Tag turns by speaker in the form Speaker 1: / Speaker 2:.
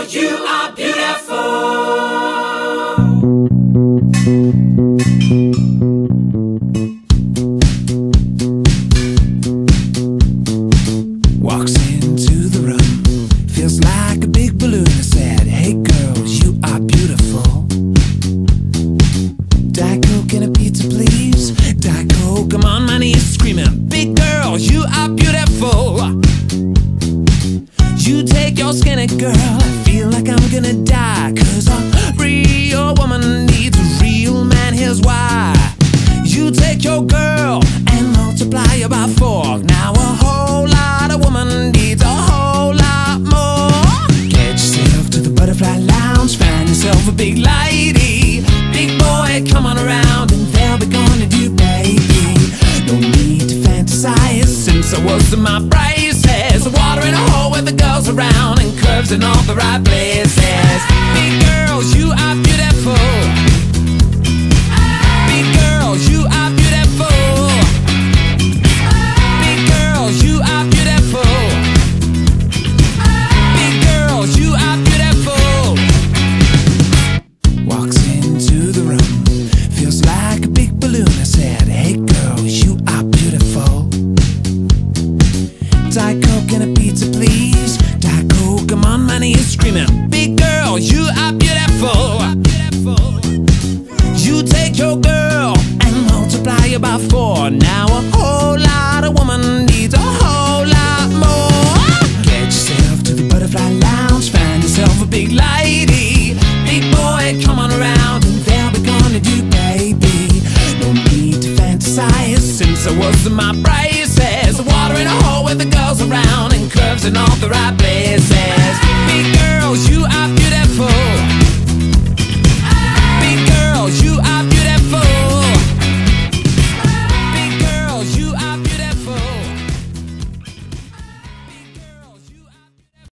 Speaker 1: you are beautiful.
Speaker 2: Walks into the room, feels like a big balloon. I said, hey girls, you are beautiful. Diet Coke and a pizza, please. Diet Coke, I'm on my knees screaming, big girls, you are beautiful. You take your skinny girl, I feel like I'm gonna die. Cause a real woman needs a real man, here's why. You take your girl and multiply her by 4. Now a whole lot of woman needs a whole lot more. Get yourself to the butterfly lounge, find yourself a big lady. Big boy, come on around and they'll be gonna do, baby. No need to fantasize, since I was in my braces. Water in a hole with the girls around and curves in all the right places. Big girls, you are beautiful. Big girls, you are beautiful. Big girls, you are beautiful. Big girls, you are beautiful. Walks into the room, feels like a big balloon. I said, hey girls, you are beautiful. Diet Coke and a pizza, please. Diet Coke, I'm on my knees screaming, big girl, you are beautiful. You take your girl and multiply her by 4. Now a whole lot of woman needs a whole lot more. Get yourself to the butterfly lounge, find yourself a big lady. Big boy, come on around and they'll be gonna do, baby. No need to fantasize, since I was in my braces. Water in a hole with the girls around and curves in all the right places.